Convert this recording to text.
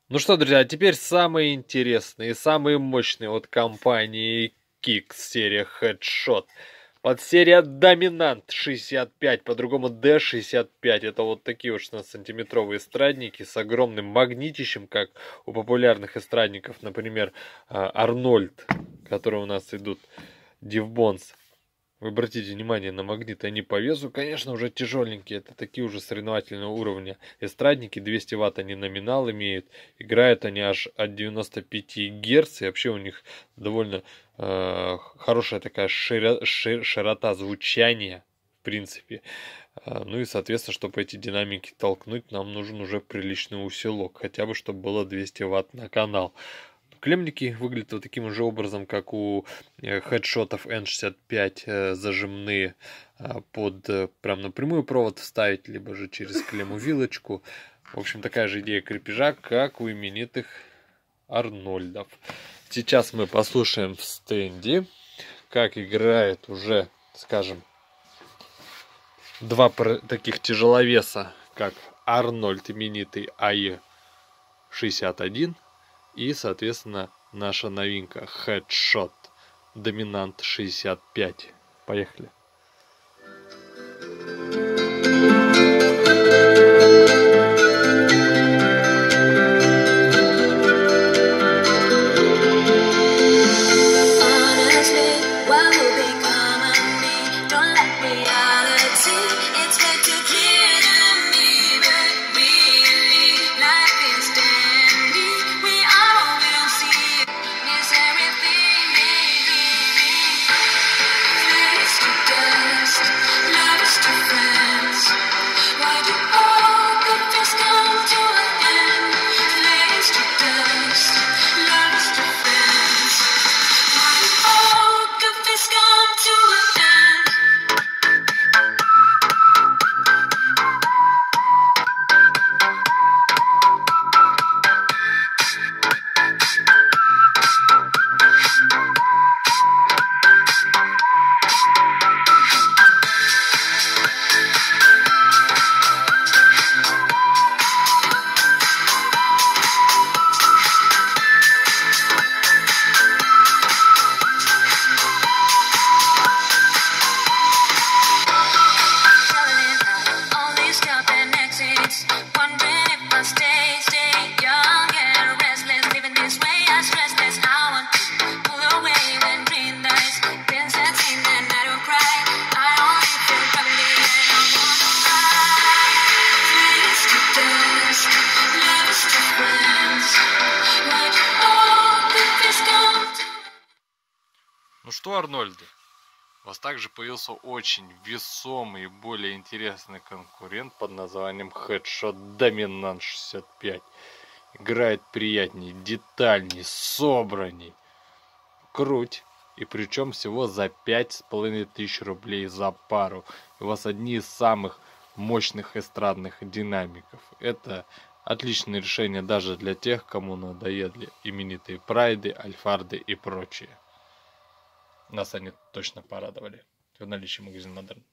Ну что, друзья, теперь самые интересные и самые мощные от компании Kicks, серия Headshot. Подсерия Dominant 65, по-другому D65. Это вот такие уж 16-сантиметровые эстрадники с огромным магнитищем, как у популярных эстрадников, например, Арнольд, которые у нас идут, Дивбонс. Вы обратите внимание на магниты, они по весу, конечно, уже тяжеленькие, это такие уже соревновательного уровня. Эстрадники 200 ватт они номинал имеют, играют они аж от 95 герц, и вообще у них довольно хорошая такая широта звучания, в принципе. Ну и, соответственно, чтобы эти динамики толкнуть, нам нужен уже приличный усилок, хотя бы, чтобы было 200 ватт на канал. Клеммники выглядят вот таким же образом, как у хедшотов N65, зажимные, под прям напрямую провод вставить, либо же через клемму-вилочку. В общем, такая же идея крепежа, как у именитых Арнольдов. Сейчас мы послушаем в стенде, как играет уже, скажем, два таких тяжеловеса, как Арнольд именитый AE61 и, соответственно, наша новинка Headshot Dominant 65. Поехали. Ну что, Арнольды, у вас также появился очень весомый и более интересный конкурент под названием Headshot Dominant 65. Играет приятней, детальней, собранней. Круть. И причем всего за 5500 рублей за пару. И у вас одни из самых мощных эстрадных динамиков. Это отличное решение даже для тех, кому надоели именитые прайды, альфарды и прочие. Нас они точно порадовали в наличии магазин Модерн.